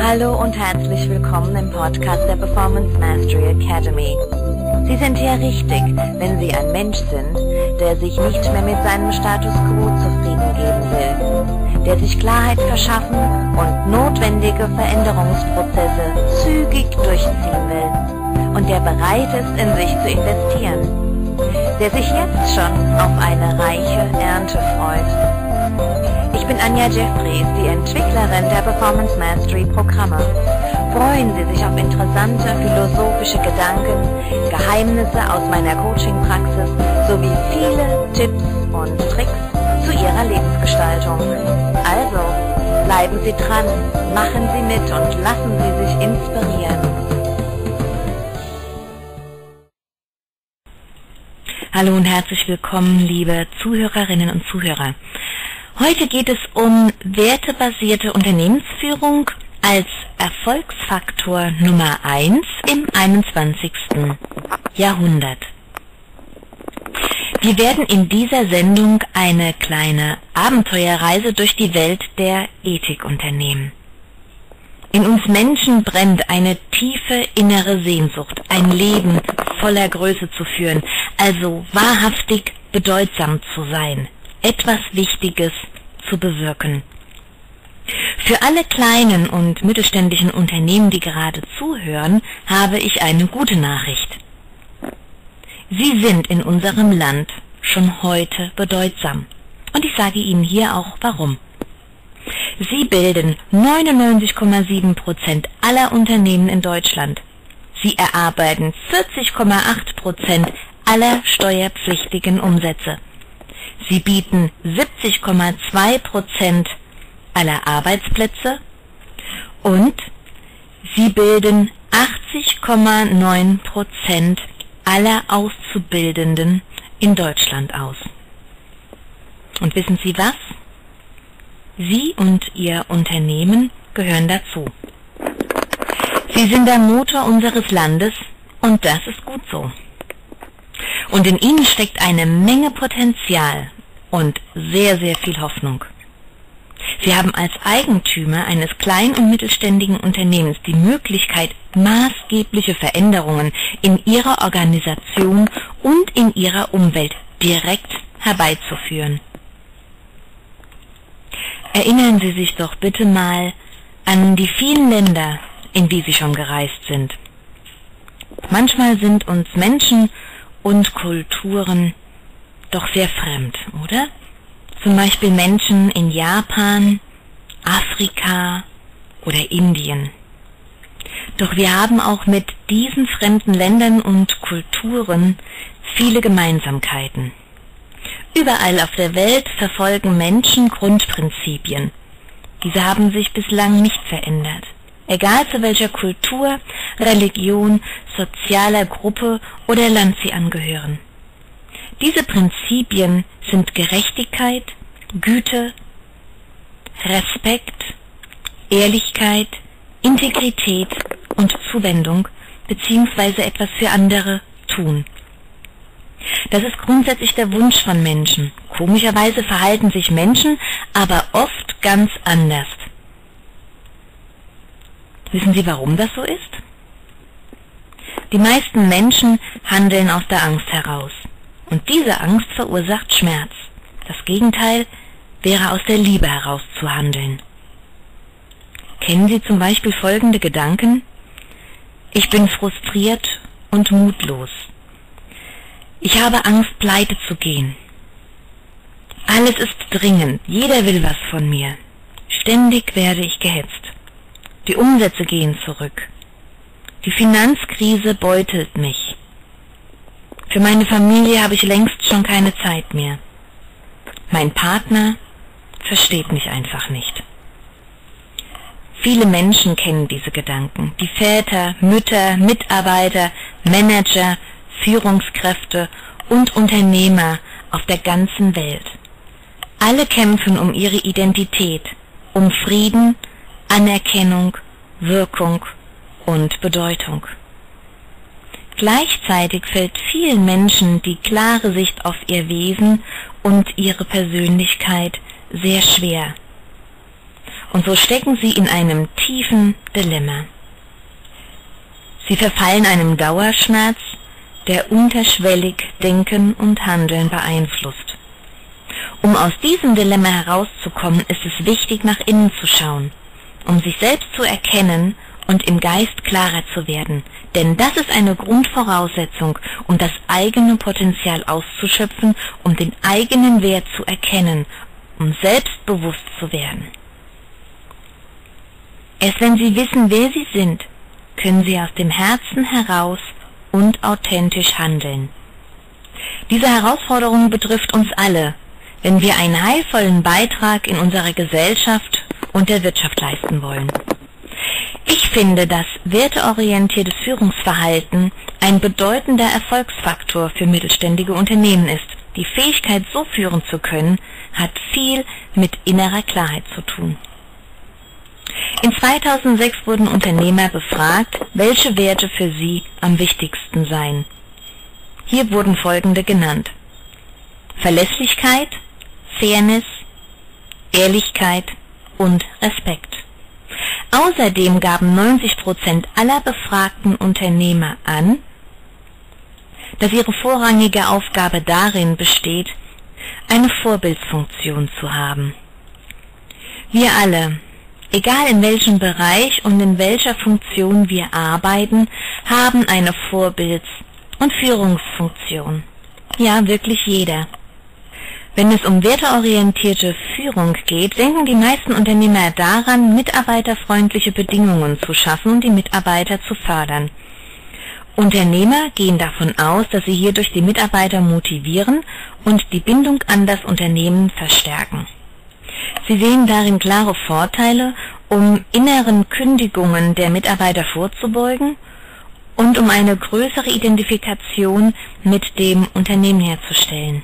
Hallo und herzlich willkommen im Podcast der Performance Mastery Academy. Sie sind hier richtig, wenn Sie ein Mensch sind, der sich nicht mehr mit seinem Status quo zufrieden geben will, der sich Klarheit verschaffen und notwendige Veränderungsprozesse zügig durchziehen will und der bereit ist, in sich zu investieren, der sich jetzt schon auf eine reiche Ernte freut. Ich bin Anja Jeffries, die Entwicklerin der Performance Mastery Programme. Freuen Sie sich auf interessante philosophische Gedanken, Geheimnisse aus meiner Coaching-Praxis sowie viele Tipps und Tricks zu Ihrer Lebensgestaltung. Also, bleiben Sie dran, machen Sie mit und lassen Sie sich inspirieren. Hallo und herzlich willkommen, liebe Zuhörerinnen und Zuhörer. Heute geht es um wertebasierte Unternehmensführung als Erfolgsfaktor Nummer 1 im 21. Jahrhundert. Wir werden in dieser Sendung eine kleine Abenteuerreise durch die Welt der Ethik unternehmen. In uns Menschen brennt eine tiefe innere Sehnsucht, ein Leben voller Größe zu führen, also wahrhaftig bedeutsam zu sein, etwas Wichtiges zu bewirken. Für alle kleinen und mittelständischen Unternehmen, die gerade zuhören, habe ich eine gute Nachricht. Sie sind in unserem Land schon heute bedeutsam. Und ich sage Ihnen hier auch warum. Sie bilden 99,7% aller Unternehmen in Deutschland. Sie erarbeiten 40,8% aller steuerpflichtigen Umsätze. Sie bieten 70,2% aller Arbeitsplätze und sie bilden 80,9% aller Auszubildenden in Deutschland aus. Und wissen Sie was? Sie und Ihr Unternehmen gehören dazu. Sie sind der Motor unseres Landes und das ist gut so. Und in ihnen steckt eine Menge Potenzial und sehr, sehr viel Hoffnung. Sie haben als Eigentümer eines kleinen und mittelständigen Unternehmens die Möglichkeit, maßgebliche Veränderungen in Ihrer Organisation und in Ihrer Umwelt direkt herbeizuführen. Erinnern Sie sich doch bitte mal an die vielen Länder, in die Sie schon gereist sind. Manchmal sind uns Menschen und Kulturen doch sehr fremd, oder? Zum Beispiel Menschen in Japan, Afrika oder Indien. Doch wir haben auch mit diesen fremden Ländern und Kulturen viele Gemeinsamkeiten. Überall auf der Welt verfolgen Menschen Grundprinzipien. Diese haben sich bislang nicht verändert. Egal zu welcher Kultur, Religion, sozialer Gruppe oder Land sie angehören. Diese Prinzipien sind Gerechtigkeit, Güte, Respekt, Ehrlichkeit, Integrität und Zuwendung bzw. etwas für andere tun. Das ist grundsätzlich der Wunsch von Menschen. Komischerweise verhalten sich Menschen aber oft ganz anders. Wissen Sie, warum das so ist? Die meisten Menschen handeln aus der Angst heraus. Und diese Angst verursacht Schmerz. Das Gegenteil wäre aus der Liebe heraus zu handeln. Kennen Sie zum Beispiel folgende Gedanken? Ich bin frustriert und mutlos. Ich habe Angst, pleite zu gehen. Alles ist dringend, jeder will was von mir. Ständig werde ich gehetzt. Die Umsätze gehen zurück. Die Finanzkrise beutelt mich. Für meine Familie habe ich längst schon keine Zeit mehr. Mein Partner versteht mich einfach nicht. Viele Menschen kennen diese Gedanken. Die Väter, Mütter, Mitarbeiter, Manager, Führungskräfte und Unternehmer auf der ganzen Welt. Alle kämpfen um ihre Identität, um Frieden, Anerkennung, Wirkung und Bedeutung. Gleichzeitig fällt vielen Menschen die klare Sicht auf ihr Wesen und ihre Persönlichkeit sehr schwer. und so stecken sie in einem tiefen Dilemma. Sie verfallen einem Dauerschmerz, der unterschwellig Denken und Handeln beeinflusst. Um aus diesem Dilemma herauszukommen, ist es wichtig, nach innen zu schauen, um sich selbst zu erkennen und im Geist klarer zu werden. Denn das ist eine Grundvoraussetzung, um das eigene Potenzial auszuschöpfen, um den eigenen Wert zu erkennen, um selbstbewusst zu werden. Erst wenn Sie wissen, wer Sie sind, können Sie aus dem Herzen heraus und authentisch handeln. Diese Herausforderung betrifft uns alle, wenn wir einen heilvollen Beitrag in unserer Gesellschaft und der Wirtschaft leisten wollen. Ich finde, dass werteorientiertes Führungsverhalten ein bedeutender Erfolgsfaktor für mittelständige Unternehmen ist. Die Fähigkeit, so führen zu können, hat viel mit innerer Klarheit zu tun. In 2006 wurden Unternehmer befragt, welche Werte für sie am wichtigsten seien. Hier wurden folgende genannt: Verlässlichkeit, Fairness, Ehrlichkeit und Respekt. Außerdem gaben 90% aller befragten Unternehmer an, dass ihre vorrangige Aufgabe darin besteht, eine Vorbildsfunktion zu haben. Wir alle, egal in welchem Bereich und in welcher Funktion wir arbeiten, haben eine Vorbilds- und Führungsfunktion. Ja, wirklich jeder. Wenn es um werteorientierte Führung geht, denken die meisten Unternehmer daran, mitarbeiterfreundliche Bedingungen zu schaffen und die Mitarbeiter zu fördern. Unternehmer gehen davon aus, dass sie hierdurch die Mitarbeiter motivieren und die Bindung an das Unternehmen verstärken. Sie sehen darin klare Vorteile, um inneren Kündigungen der Mitarbeiter vorzubeugen und um eine größere Identifikation mit dem Unternehmen herzustellen.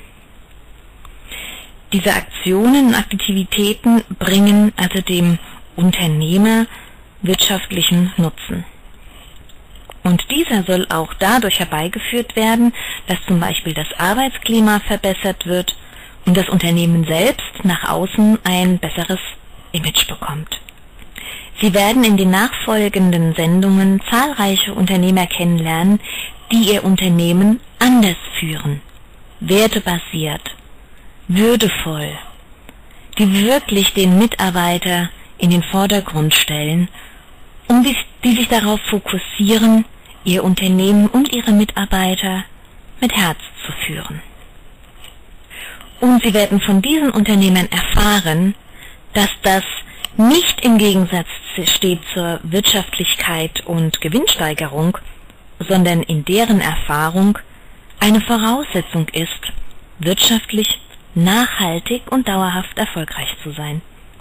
Diese Aktionen und Aktivitäten bringen also dem Unternehmer wirtschaftlichen Nutzen. Und dieser soll auch dadurch herbeigeführt werden, dass zum Beispiel das Arbeitsklima verbessert wird und das Unternehmen selbst nach außen ein besseres Image bekommt. Sie werden in den nachfolgenden Sendungen zahlreiche Unternehmer kennenlernen, die ihr Unternehmen anders führen, wertebasiert, würdevoll, die wirklich den Mitarbeiter in den Vordergrund stellen und die sich darauf fokussieren, ihr Unternehmen und ihre Mitarbeiter mit Herz zu führen. Und Sie werden von diesen Unternehmern erfahren, dass das nicht im Gegensatz steht zur Wirtschaftlichkeit und Gewinnsteigerung, sondern in deren Erfahrung eine Voraussetzung ist, wirtschaftlich nachhaltig und dauerhaft erfolgreich zu sein.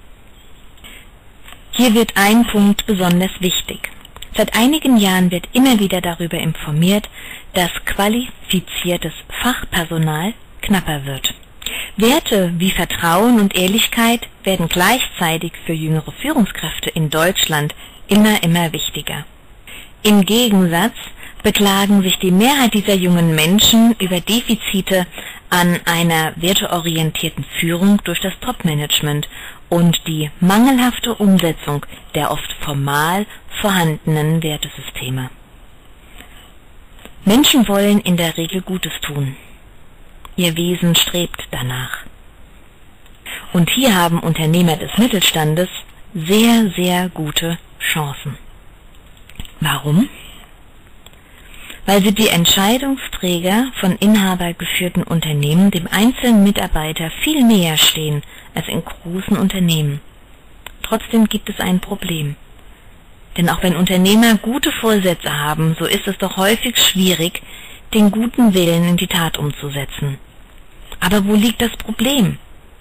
Hier wird ein Punkt besonders wichtig. Seit einigen Jahren wird immer wieder darüber informiert, dass qualifiziertes Fachpersonal knapper wird. Werte wie Vertrauen und Ehrlichkeit werden gleichzeitig für jüngere Führungskräfte in Deutschland immer wichtiger. Im Gegensatz beklagen sich die Mehrheit dieser jungen Menschen über Defizite an einer werteorientierten Führung durch das Top-Management und die mangelhafte Umsetzung der oft formal vorhandenen Wertesysteme. Menschen wollen in der Regel Gutes tun. Ihr Wesen strebt danach. Und hier haben Unternehmer des Mittelstandes sehr gute Chancen. Warum? Weil sie die Entscheidungsträger von inhabergeführten Unternehmen dem einzelnen Mitarbeiter viel näher stehen als in großen Unternehmen. Trotzdem gibt es ein Problem. Denn auch wenn Unternehmer gute Vorsätze haben, so ist es doch häufig schwierig, den guten Willen in die Tat umzusetzen. Aber wo liegt das Problem?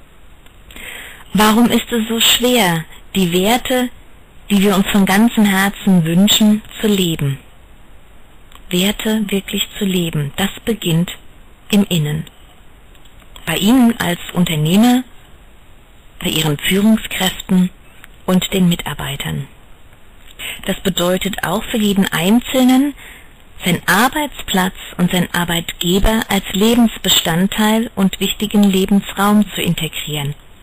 Warum ist es so schwer, die Werte, die wir uns von ganzem Herzen wünschen, zu leben? Werte wirklich zu leben, das beginnt im Innen. Bei Ihnen als Unternehmer, bei Ihren Führungskräften und den Mitarbeitern. Das bedeutet auch für jeden Einzelnen, sein Arbeitsplatz und sein Arbeitgeber als Lebensbestandteil und wichtigen Lebensraum zu integrieren.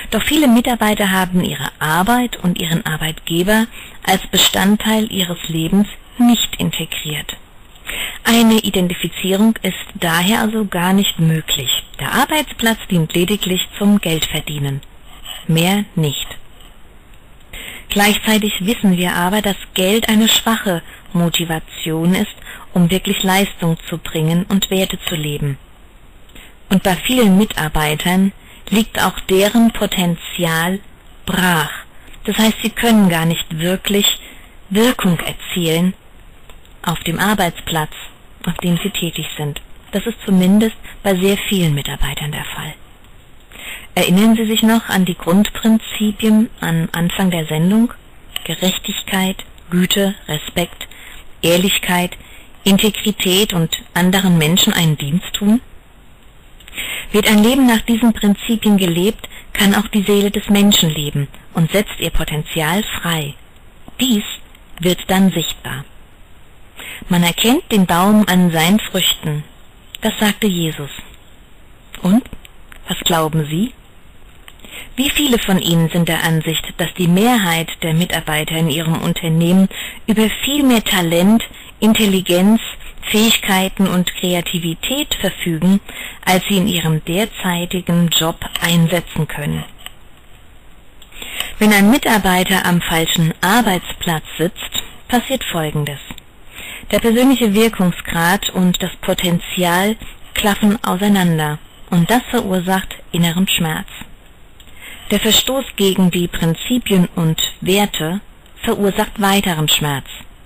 Doch viele Mitarbeiter haben ihre Arbeit und ihren Arbeitgeber als Bestandteil ihres Lebens nicht integriert. Eine Identifizierung ist daher also gar nicht möglich. Der Arbeitsplatz dient lediglich zum Geldverdienen. Mehr nicht. Gleichzeitig wissen wir aber, dass Geld eine schwache Motivation ist, um wirklich Leistung zu bringen und Werte zu leben. Und bei vielen Mitarbeitern liegt auch deren Potenzial brach. Das heißt, sie können gar nicht wirklich Wirkung erzielen auf dem Arbeitsplatz, auf dem sie tätig sind. Das ist zumindest bei sehr vielen Mitarbeitern der Fall. Erinnern Sie sich noch an die Grundprinzipien am Anfang der Sendung? Gerechtigkeit, Güte, Respekt, Ehrlichkeit, Integrität und anderen Menschen einen Dienst tun? Wird ein Leben nach diesen Prinzipien gelebt, kann auch die Seele des Menschen leben und setzt ihr Potenzial frei. Dies wird dann sichtbar. Man erkennt den Baum an seinen Früchten. Das sagte Jesus. Und? Was glauben Sie? Wie viele von Ihnen sind der Ansicht, dass die Mehrheit der Mitarbeiter in ihrem Unternehmen über viel mehr Talent, Intelligenz, Fähigkeiten und Kreativität verfügen, als sie in ihrem derzeitigen Job einsetzen können? Wenn ein Mitarbeiter am falschen Arbeitsplatz sitzt, passiert Folgendes. Der persönliche Wirkungsgrad und das Potenzial klaffen auseinander und das verursacht inneren Schmerz. Der Verstoß gegen die Prinzipien und Werte verursacht weiteren Schmerz.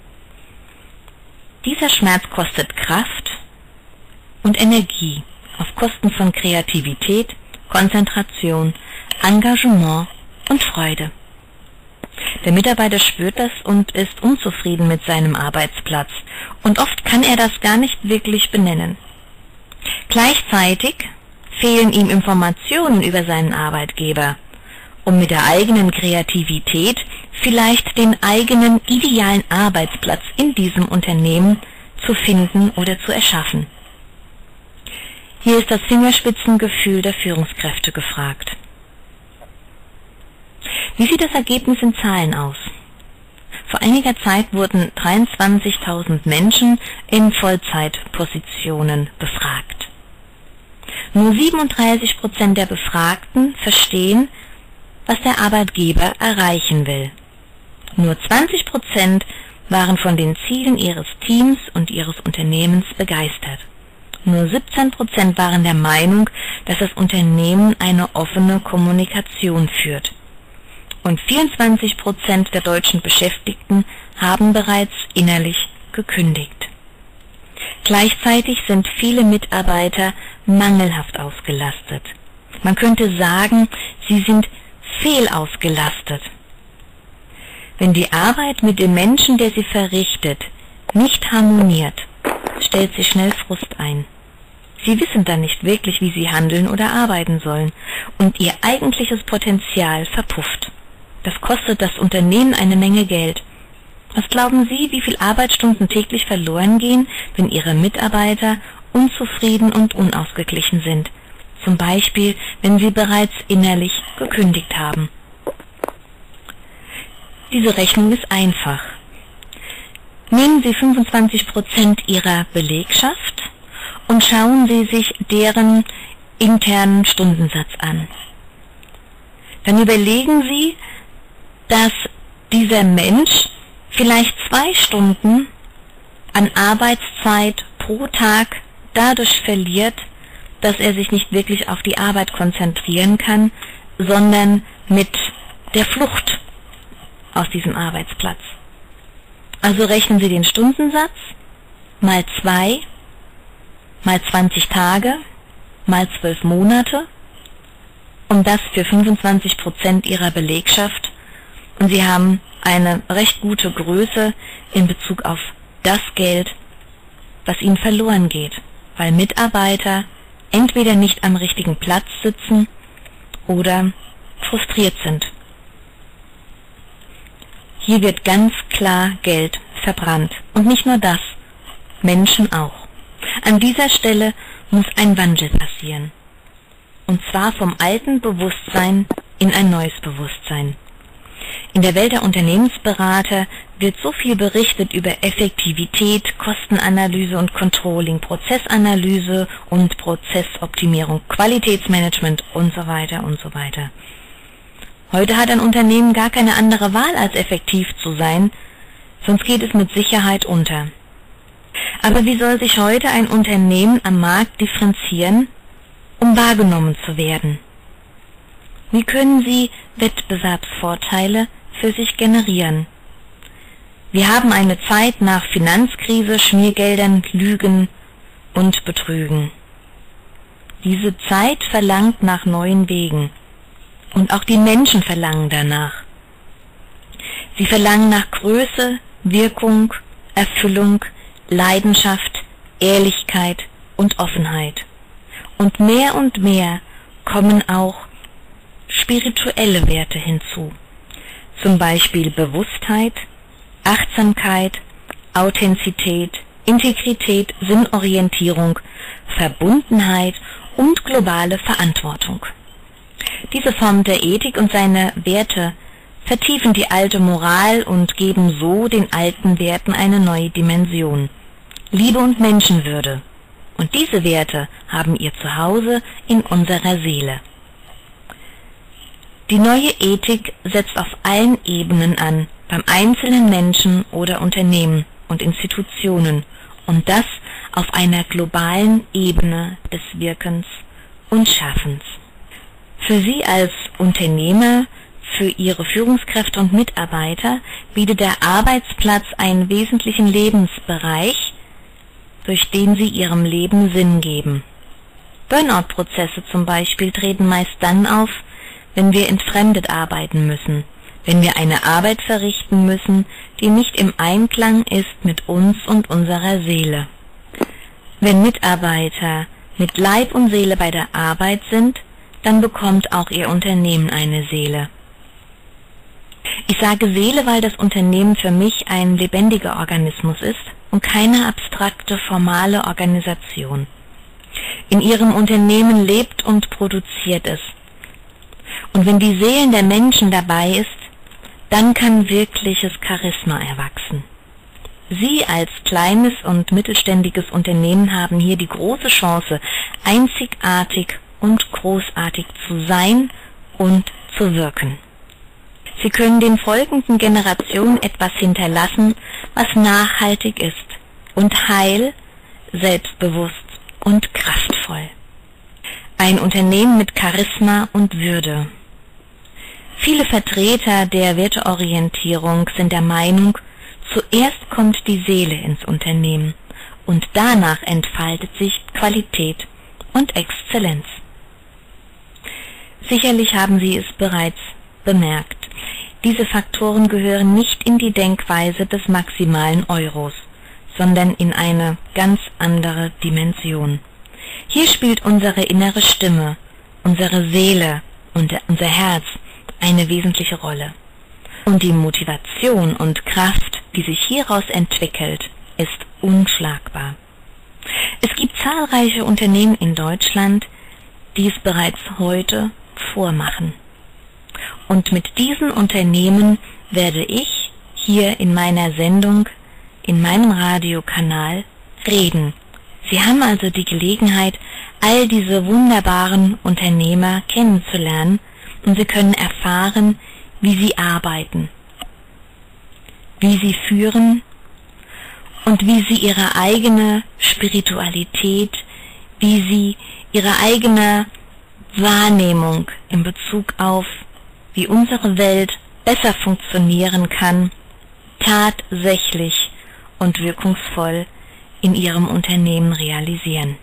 Dieser Schmerz kostet Kraft und Energie auf Kosten von Kreativität, Konzentration, Engagement und Freude. Der Mitarbeiter spürt das und ist unzufrieden mit seinem Arbeitsplatz und oft kann er das gar nicht wirklich benennen. Gleichzeitig fehlen ihm Informationen über seinen Arbeitgeber, um mit der eigenen Kreativität vielleicht den eigenen idealen Arbeitsplatz in diesem Unternehmen zu finden oder zu erschaffen. Hier ist das Fingerspitzengefühl der Führungskräfte gefragt. Wie sieht das Ergebnis in Zahlen aus? Vor einiger Zeit wurden 23.000 Menschen in Vollzeitpositionen befragt. Nur 37% der Befragten verstehen, was der Arbeitgeber erreichen will. Nur 20% waren von den Zielen ihres Teams und ihres Unternehmens begeistert. Nur 17% waren der Meinung, dass das Unternehmen eine offene Kommunikation führt. Und 24% der deutschen Beschäftigten haben bereits innerlich gekündigt. Gleichzeitig sind viele Mitarbeiter mangelhaft ausgelastet. Man könnte sagen, sie sind fehlausgelastet. Wenn die Arbeit mit dem Menschen, der sie verrichtet, nicht harmoniert, stellt sich schnell Frust ein. Sie wissen dann nicht wirklich, wie sie handeln oder arbeiten sollen, und ihr eigentliches Potenzial verpufft. Das kostet das Unternehmen eine Menge Geld. Was glauben Sie, wie viele Arbeitsstunden täglich verloren gehen, wenn Ihre Mitarbeiter unzufrieden und unausgeglichen sind? Zum Beispiel, wenn sie bereits innerlich gekündigt haben. Diese Rechnung ist einfach. Nehmen Sie 25% Ihrer Belegschaft und schauen Sie sich deren internen Stundensatz an. Dann überlegen Sie, dass dieser Mensch vielleicht 2 Stunden an Arbeitszeit pro Tag dadurch verliert, dass er sich nicht wirklich auf die Arbeit konzentrieren kann, sondern mit der Flucht aus diesem Arbeitsplatz. Also rechnen Sie den Stundensatz mal 2, mal 20 Tage, mal 12 Monate und das für 25% Ihrer Belegschaft. Und Sie haben eine recht gute Größe in Bezug auf das Geld, was Ihnen verloren geht, weil Mitarbeiter entweder nicht am richtigen Platz sitzen oder frustriert sind. Hier wird ganz klar Geld verbrannt. Und nicht nur das, Menschen auch. An dieser Stelle muss ein Wandel passieren. Und zwar vom alten Bewusstsein in ein neues Bewusstsein. In der Welt der Unternehmensberater wird so viel berichtet über Effektivität, Kostenanalyse und Controlling, Prozessanalyse und Prozessoptimierung, Qualitätsmanagement und so weiter und so weiter. Heute hat ein Unternehmen gar keine andere Wahl, als effektiv zu sein, sonst geht es mit Sicherheit unter. Aber wie soll sich heute ein Unternehmen am Markt differenzieren, um wahrgenommen zu werden? Wie können Sie Wettbewerbsvorteile für sich generieren? Wir haben eine Zeit nach Finanzkrise, Schmiergeldern, Lügen und Betrügen. Diese Zeit verlangt nach neuen Wegen. Und auch die Menschen verlangen danach. Sie verlangen nach Größe, Wirkung, Erfüllung, Leidenschaft, Ehrlichkeit und Offenheit. Und mehr kommen auch spirituelle Werte hinzu. Zum Beispiel Bewusstheit, Achtsamkeit, Authentizität, Integrität, Sinnorientierung, Verbundenheit und globale Verantwortung. Diese Form der Ethik und seine Werte vertiefen die alte Moral und geben so den alten Werten eine neue Dimension. Liebe und Menschenwürde. Und diese Werte haben ihr Zuhause in unserer Seele. Die neue Ethik setzt auf allen Ebenen an, beim einzelnen Menschen oder Unternehmen und Institutionen, und das auf einer globalen Ebene des Wirkens und Schaffens. Für Sie als Unternehmer, für Ihre Führungskräfte und Mitarbeiter bietet der Arbeitsplatz einen wesentlichen Lebensbereich, durch den Sie Ihrem Leben Sinn geben. Burnout-Prozesse zum Beispiel treten meist dann auf, wenn wir entfremdet arbeiten müssen, wenn wir eine Arbeit verrichten müssen, die nicht im Einklang ist mit uns und unserer Seele. Wenn Mitarbeiter mit Leib und Seele bei der Arbeit sind, dann bekommt auch Ihr Unternehmen eine Seele. Ich sage Seele, weil das Unternehmen für mich ein lebendiger Organismus ist und keine abstrakte, formale Organisation. In Ihrem Unternehmen lebt und produziert es. Und wenn die Seelen der Menschen dabei ist, dann kann wirkliches Charisma erwachsen. Sie als kleines und mittelständiges Unternehmen haben hier die große Chance, einzigartig und großartig zu sein und zu wirken. Sie können den folgenden Generationen etwas hinterlassen, was nachhaltig ist und heil, selbstbewusst und kraftvoll. Ein Unternehmen mit Charisma und Würde. Viele Vertreter der Werteorientierung sind der Meinung, zuerst kommt die Seele ins Unternehmen und danach entfaltet sich Qualität und Exzellenz. Sicherlich haben Sie es bereits bemerkt. Diese Faktoren gehören nicht in die Denkweise des maximalen Euros, sondern in eine ganz andere Dimension. Hier spielt unsere innere Stimme, unsere Seele und unser Herz eine wesentliche Rolle. Und die Motivation und Kraft, die sich hieraus entwickelt, ist unschlagbar. Es gibt zahlreiche Unternehmen in Deutschland, die es bereits heute vormachen. Und mit diesen Unternehmen werde ich hier in meiner Sendung, in meinem Radiokanal reden. Sie haben also die Gelegenheit, all diese wunderbaren Unternehmer kennenzulernen, und Sie können erfahren, wie sie arbeiten, wie sie führen und wie sie ihre eigene Spiritualität, wie sie ihre eigene Wahrnehmung in Bezug auf, wie unsere Welt besser funktionieren kann, tatsächlich und wirkungsvoll in ihrem Unternehmen realisieren.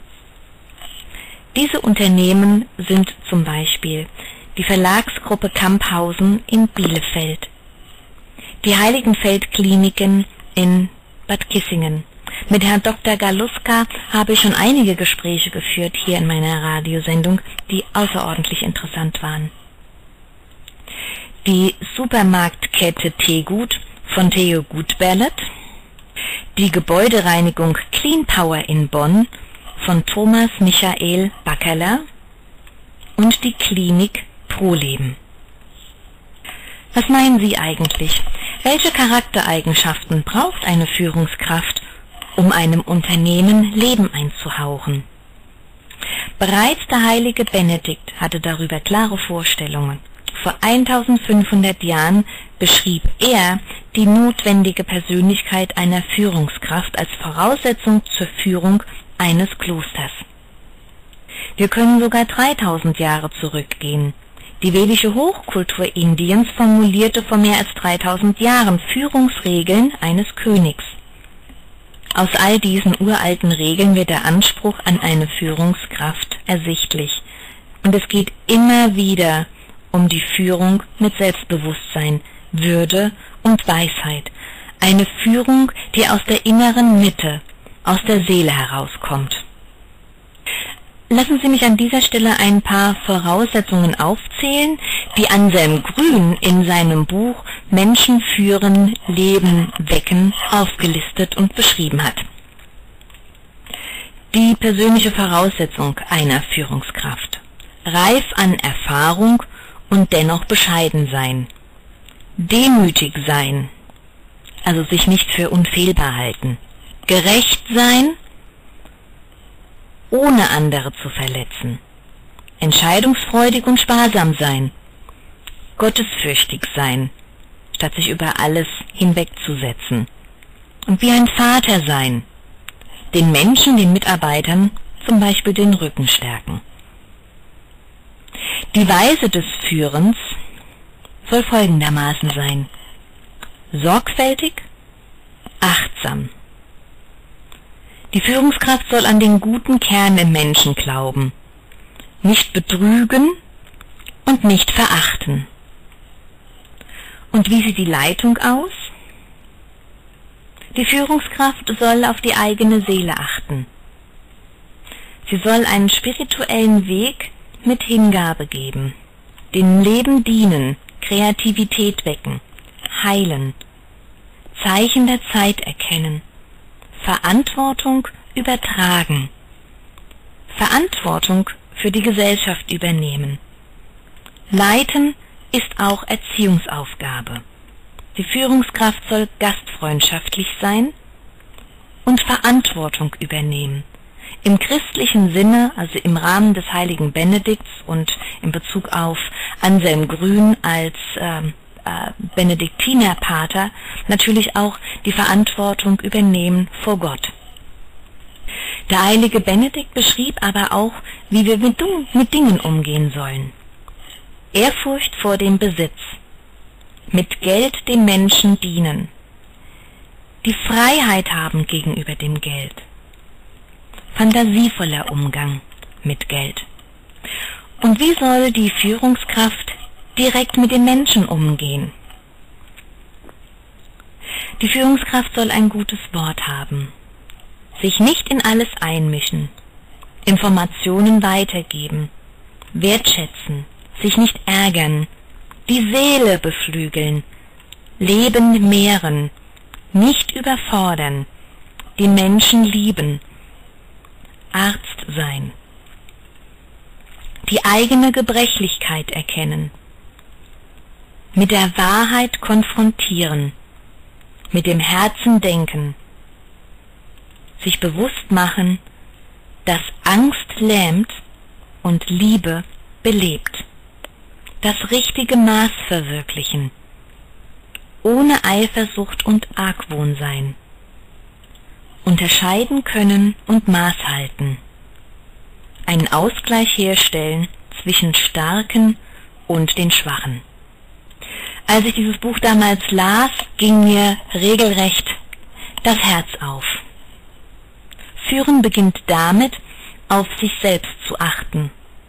Diese Unternehmen sind zum Beispiel die Verlagsgruppe Camphausen in Bielefeld, die Heiligenfeld-Kliniken in Bad Kissingen. Mit Herrn Dr. Galuska habe ich schon einige Gespräche geführt hier in meiner Radiosendung, die außerordentlich interessant waren. Die Supermarktkette Teegut von Theo Gutberlet, die Gebäudereinigung Clean Power in Bonn von Thomas Michael Backerler und die Klinik Pro-Leben. Was meinen Sie eigentlich? Welche Charaktereigenschaften braucht eine Führungskraft, um einem Unternehmen Leben einzuhauchen? Bereits der heilige Benedikt hatte darüber klare Vorstellungen. Vor 1500 Jahren beschrieb er die notwendige Persönlichkeit einer Führungskraft als Voraussetzung zur Führung eines Klosters. Wir können sogar 3000 Jahre zurückgehen. Die vedische Hochkultur Indiens formulierte vor mehr als 3000 Jahren Führungsregeln eines Königs. Aus all diesen uralten Regeln wird der Anspruch an eine Führungskraft ersichtlich. Und es geht immer wieder um die Führung mit Selbstbewusstsein, Würde und Weisheit. Eine Führung, die aus der inneren Mitte, aus der Seele herauskommt. Lassen Sie mich an dieser Stelle ein paar Voraussetzungen aufzählen, die Anselm Grün in seinem Buch Menschen führen, Leben wecken aufgelistet und beschrieben hat. Die persönliche Voraussetzung einer Führungskraft: reif an Erfahrung und dennoch bescheiden sein, demütig sein, also sich nicht für unfehlbar halten, gerecht sein, ohne andere zu verletzen, entscheidungsfreudig und sparsam sein, gottesfürchtig sein, statt sich über alles hinwegzusetzen, und wie ein Vater sein, den Menschen, den Mitarbeitern zum Beispiel den Rücken stärken. Die Weise des Führens soll folgendermaßen sein: sorgfältig, achtsam. Die Führungskraft soll an den guten Kern im Menschen glauben, nicht betrügen und nicht verachten. Und wie sieht die Leitung aus? Die Führungskraft soll auf die eigene Seele achten. Sie soll einen spirituellen Weg mit Hingabe geben, dem Leben dienen, Kreativität wecken, heilen, Zeichen der Zeit erkennen, Verantwortung übertragen, Verantwortung für die Gesellschaft übernehmen. Leiten ist auch Erziehungsaufgabe. Die Führungskraft soll gastfreundschaftlich sein und Verantwortung übernehmen. Im christlichen Sinne, also im Rahmen des heiligen Benedikts und in Bezug auf Anselm Grün als Benediktinerpater, natürlich auch die Verantwortung übernehmen vor Gott. Der heilige Benedikt beschrieb aber auch, wie wir mit Dingen umgehen sollen. Ehrfurcht vor dem Besitz, mit Geld dem Menschen dienen, die Freiheit haben gegenüber dem Geld, fantasievoller Umgang mit Geld. Und wie soll die Führungskraft direkt mit den Menschen umgehen? Die Führungskraft soll ein gutes Wort haben, sich nicht in alles einmischen, Informationen weitergeben, wertschätzen, sich nicht ärgern, die Seele beflügeln, Leben mehren, nicht überfordern, die Menschen lieben, Arzt sein, die eigene Gebrechlichkeit erkennen, mit der Wahrheit konfrontieren, mit dem Herzen denken, sich bewusst machen, dass Angst lähmt und Liebe belebt, das richtige Maß verwirklichen, ohne Eifersucht und Argwohn sein, unterscheiden können und Maß halten, einen Ausgleich herstellen zwischen Starken und den Schwachen. Als ich dieses Buch damals las, ging mir regelrecht das Herz auf. Führen beginnt damit, auf sich selbst zu achten.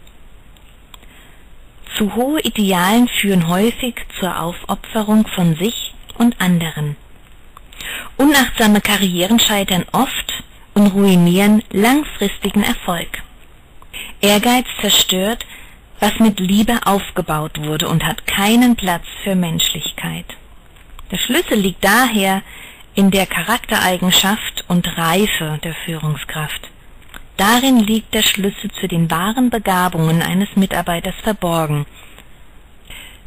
Zu hohe Idealen führen häufig zur Aufopferung von sich und anderen. Unachtsame Karrieren scheitern oft und ruinieren langfristigen Erfolg. Ehrgeiz zerstört, was mit Liebe aufgebaut wurde, und hat keinen Platz für Menschlichkeit. Der Schlüssel liegt daher in der Charaktereigenschaft und Reife der Führungskraft. Darin liegt der Schlüssel zu den wahren Begabungen eines Mitarbeiters verborgen.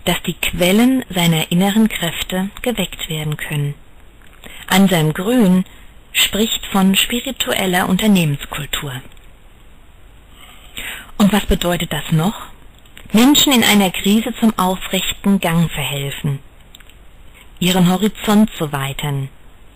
dass die Quellen seiner inneren Kräfte geweckt werden können. Anselm Grün spricht von spiritueller Unternehmenskultur. Und was bedeutet das noch? Menschen in einer Krise zum aufrechten Gang verhelfen, ihren Horizont zu weitern,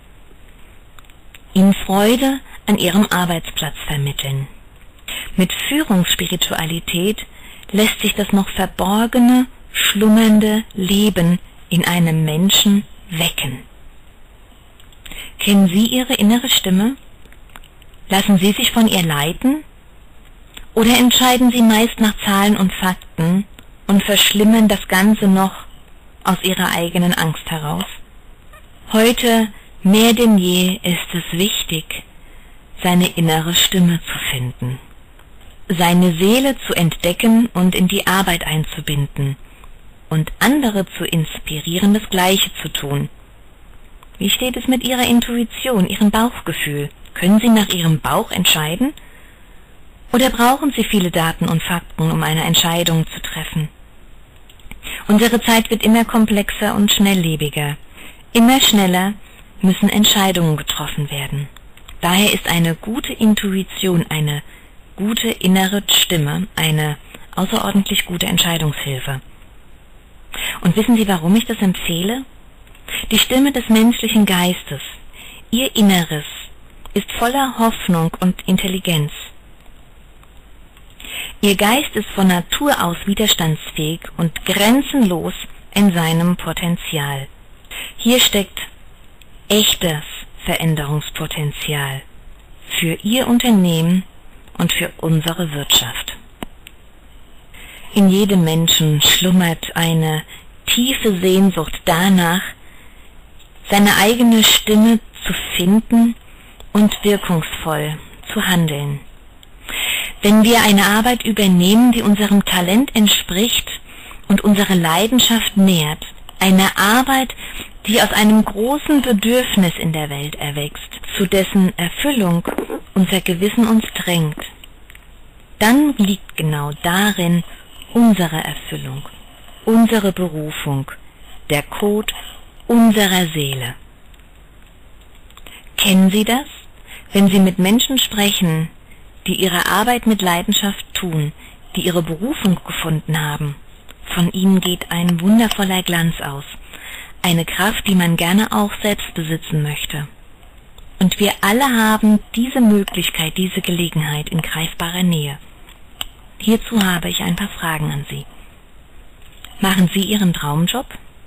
ihnen Freude an ihrem Arbeitsplatz vermitteln. Mit Führungsspiritualität lässt sich das noch verborgene, schlummernde Leben in einem Menschen wecken. Kennen Sie Ihre innere Stimme? Lassen Sie sich von ihr leiten? Oder entscheiden Sie meist nach Zahlen und Fakten und verschlimmern das Ganze noch aus Ihrer eigenen Angst heraus? Heute mehr denn je ist es wichtig, seine innere Stimme zu finden, seine Seele zu entdecken und in die Arbeit einzubinden und andere zu inspirieren, das Gleiche zu tun. Wie steht es mit Ihrer Intuition, Ihrem Bauchgefühl? Können Sie nach Ihrem Bauch entscheiden? Oder brauchen Sie viele Daten und Fakten, um eine Entscheidung zu treffen? Unsere Zeit wird immer komplexer und schnelllebiger. Immer schneller müssen Entscheidungen getroffen werden. Daher ist eine gute Intuition, eine gute innere Stimme, eine außerordentlich gute Entscheidungshilfe. Und wissen Sie, warum ich das empfehle? Die Stimme des menschlichen Geistes, ihr Inneres, ist voller Hoffnung und Intelligenz. Ihr Geist ist von Natur aus widerstandsfähig und grenzenlos in seinem Potenzial. Hier steckt echtes Veränderungspotenzial für Ihr Unternehmen und für unsere Wirtschaft. In jedem Menschen schlummert eine tiefe Sehnsucht danach, seine eigene Stimme zu finden und wirkungsvoll zu handeln. Wenn wir eine Arbeit übernehmen, die unserem Talent entspricht und unsere Leidenschaft nährt, eine Arbeit, die aus einem großen Bedürfnis in der Welt erwächst, zu dessen Erfüllung unser Gewissen uns drängt, dann liegt genau darin unsere Erfüllung, unsere Berufung, der Code unserer Seele. Kennen Sie das? Wenn Sie mit Menschen sprechen, die ihre Arbeit mit Leidenschaft tun, die ihre Berufung gefunden haben, von ihnen geht ein wundervoller Glanz aus, eine Kraft, die man gerne auch selbst besitzen möchte. Und wir alle haben diese Möglichkeit, diese Gelegenheit in greifbarer Nähe. Hierzu habe ich ein paar Fragen an Sie. Machen Sie Ihren Traumjob?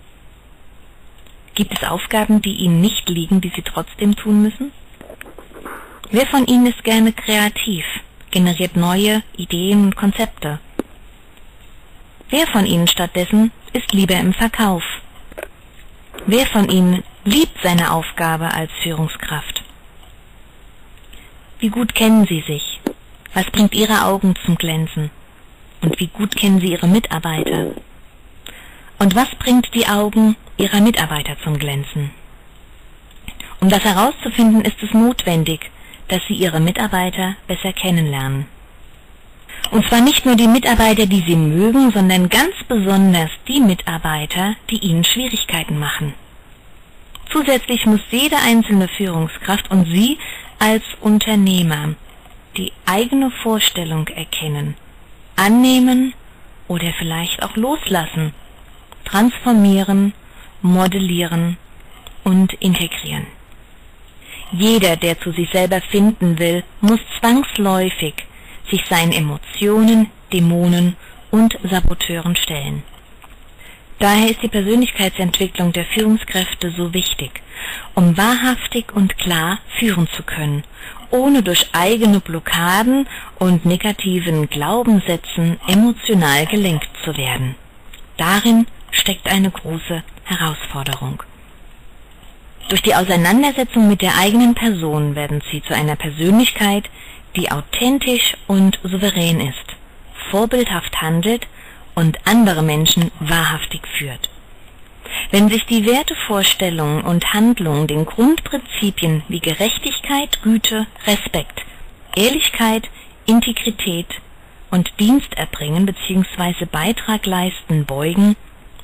Gibt es Aufgaben, die Ihnen nicht liegen, die Sie trotzdem tun müssen? Wer von Ihnen ist gerne kreativ, generiert neue Ideen und Konzepte? Wer von Ihnen stattdessen ist lieber im Verkauf? Wer von Ihnen liebt seine Aufgabe als Führungskraft? Wie gut kennen Sie sich? Was bringt Ihre Augen zum Glänzen? Und wie gut kennen Sie Ihre Mitarbeiter? Und was bringt die Augen Ihrer Mitarbeiter zum Glänzen? Um das herauszufinden, ist es notwendig, dass Sie Ihre Mitarbeiter besser kennenlernen. Und zwar nicht nur die Mitarbeiter, die Sie mögen, sondern ganz besonders die Mitarbeiter, die Ihnen Schwierigkeiten machen. Zusätzlich muss jede einzelne Führungskraft und Sie als Unternehmer die eigene Vorstellung erkennen, annehmen oder vielleicht auch loslassen, transformieren, modellieren und integrieren. Jeder, der zu sich selber finden will, muss zwangsläufig sich seinen Emotionen, Dämonen und Saboteuren stellen. Daher ist die Persönlichkeitsentwicklung der Führungskräfte so wichtig, um wahrhaftig und klar führen zu können, ohne durch eigene Blockaden und negativen Glaubenssätzen emotional gelenkt zu werden. Darin steckt eine große Herausforderung. Durch die Auseinandersetzung mit der eigenen Person werden Sie zu einer Persönlichkeit, die authentisch und souverän ist, vorbildhaft handelt und andere Menschen wahrhaftig führt. Wenn sich die Wertevorstellungen und Handlungen den Grundprinzipien wie Gerechtigkeit, Güte, Respekt, Ehrlichkeit, Integrität und Diensterbringen bzw. Beitrag leisten beugen,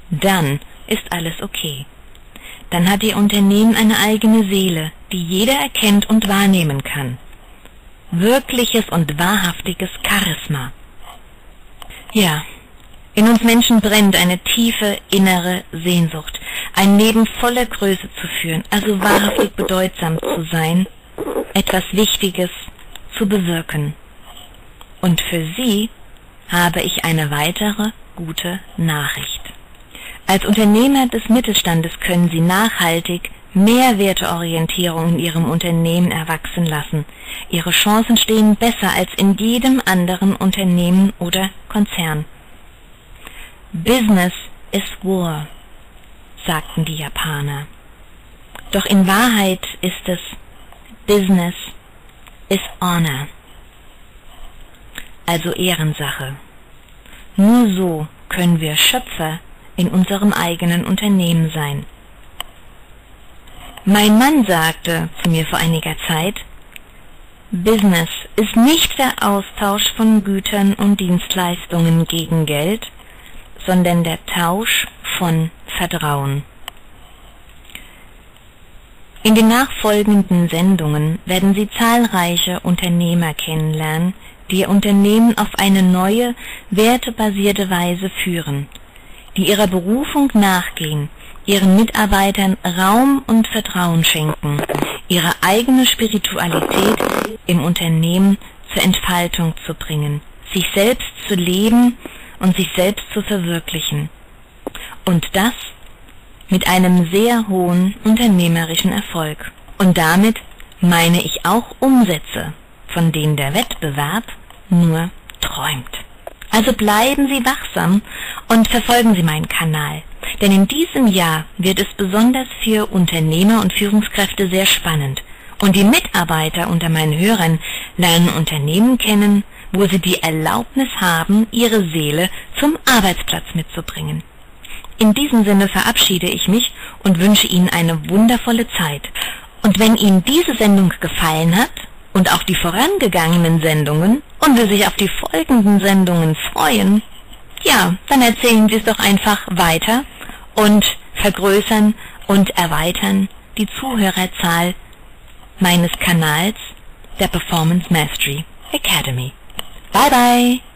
dann ist alles okay. Dann hat Ihr Unternehmen eine eigene Seele, die jeder erkennt und wahrnehmen kann. Wirkliches und wahrhaftiges Charisma. Ja, in uns Menschen brennt eine tiefe innere Sehnsucht, ein Leben voller Größe zu führen, also wahrhaftig bedeutsam zu sein, etwas Wichtiges zu bewirken. Und für Sie habe ich eine weitere gute Nachricht. Als Unternehmer des Mittelstandes können Sie nachhaltig mehr Werteorientierung in Ihrem Unternehmen erwachsen lassen. Ihre Chancen stehen besser als in jedem anderen Unternehmen oder Konzern. Business is war, sagten die Japaner. Doch in Wahrheit ist es Business is honor, also Ehrensache. Nur so können wir Schöpfer in unserem eigenen Unternehmen sein. Mein Mann sagte zu mir vor einiger Zeit, Business ist nicht der Austausch von Gütern und Dienstleistungen gegen Geld, sondern der Tausch von Vertrauen. In den nachfolgenden Sendungen werden Sie zahlreiche Unternehmer kennenlernen, die ihr Unternehmen auf eine neue, wertebasierte Weise führen, die ihrer Berufung nachgehen, ihren Mitarbeitern Raum und Vertrauen schenken, ihre eigene Spiritualität im Unternehmen zur Entfaltung zu bringen, sich selbst zu leben und sich selbst zu verwirklichen. Und das mit einem sehr hohen unternehmerischen Erfolg. Und damit meine ich auch Umsätze, von denen der Wettbewerb nur träumt. Also bleiben Sie wachsam und verfolgen Sie meinen Kanal, denn in diesem Jahr wird es besonders für Unternehmer und Führungskräfte sehr spannend. Und die Mitarbeiter unter meinen Hörern lernen Unternehmen kennen, wo sie die Erlaubnis haben, ihre Seele zum Arbeitsplatz mitzubringen. In diesem Sinne verabschiede ich mich und wünsche Ihnen eine wundervolle Zeit. Und wenn Ihnen diese Sendung gefallen hat und auch die vorangegangenen Sendungen und Sie sich auf die folgenden Sendungen freuen, ja, dann erzählen Sie es doch einfach weiter und vergrößern und erweitern die Zuhörerzahl meines Kanals der Performance Mastery Academy. Bye bye!